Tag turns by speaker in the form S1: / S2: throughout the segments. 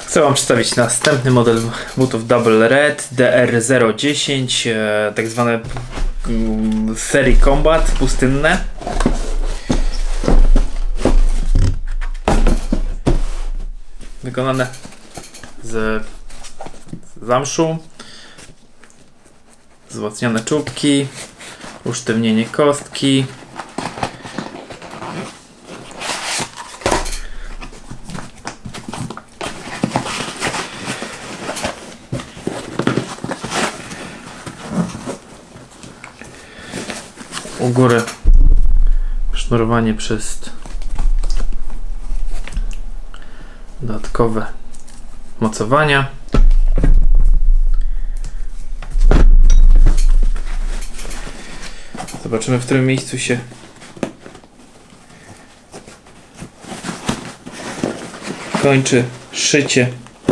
S1: Chcę Wam przedstawić następny model butów Double Red DR010, tak zwane serii Combat pustynne. Wykonane z zamszu, wzmocnione czubki, usztywnienie kostki, u góry sznurowanie przez dodatkowe mocowania. Zobaczymy, w którym miejscu się kończy szycie.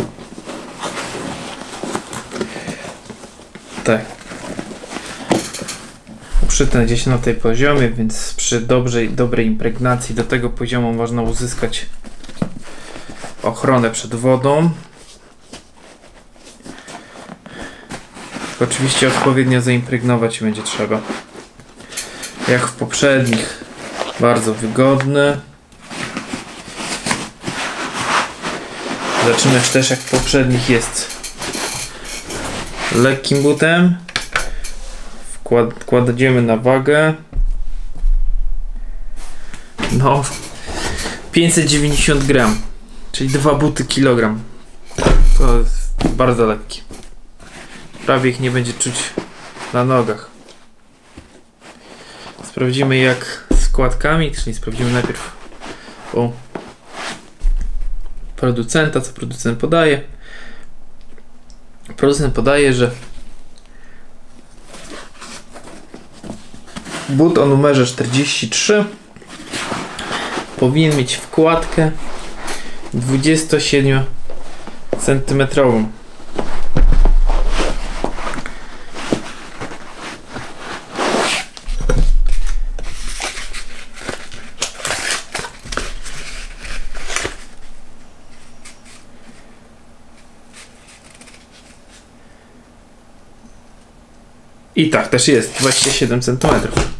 S1: Tak. Uszyte gdzieś na tej poziomie, więc przy dobrej impregnacji do tego poziomu można uzyskać ochronę przed wodą. Oczywiście odpowiednio zaimpregnować będzie trzeba. Jak w poprzednich, bardzo wygodny. Zobaczymy też, jak w poprzednich jest lekkim butem. Kładziemy na wagę. No, 590 gram, czyli 2 buty kilogram. To jest bardzo lekkie. Prawie ich nie będzie czuć na nogach. Sprawdzimy, jak z kładkami, czyli sprawdzimy najpierw u producenta, co producent podaje. Producent podaje, że but o numerze 43 powinien mieć wkładkę 27 cm. I tak też jest, 27 cm.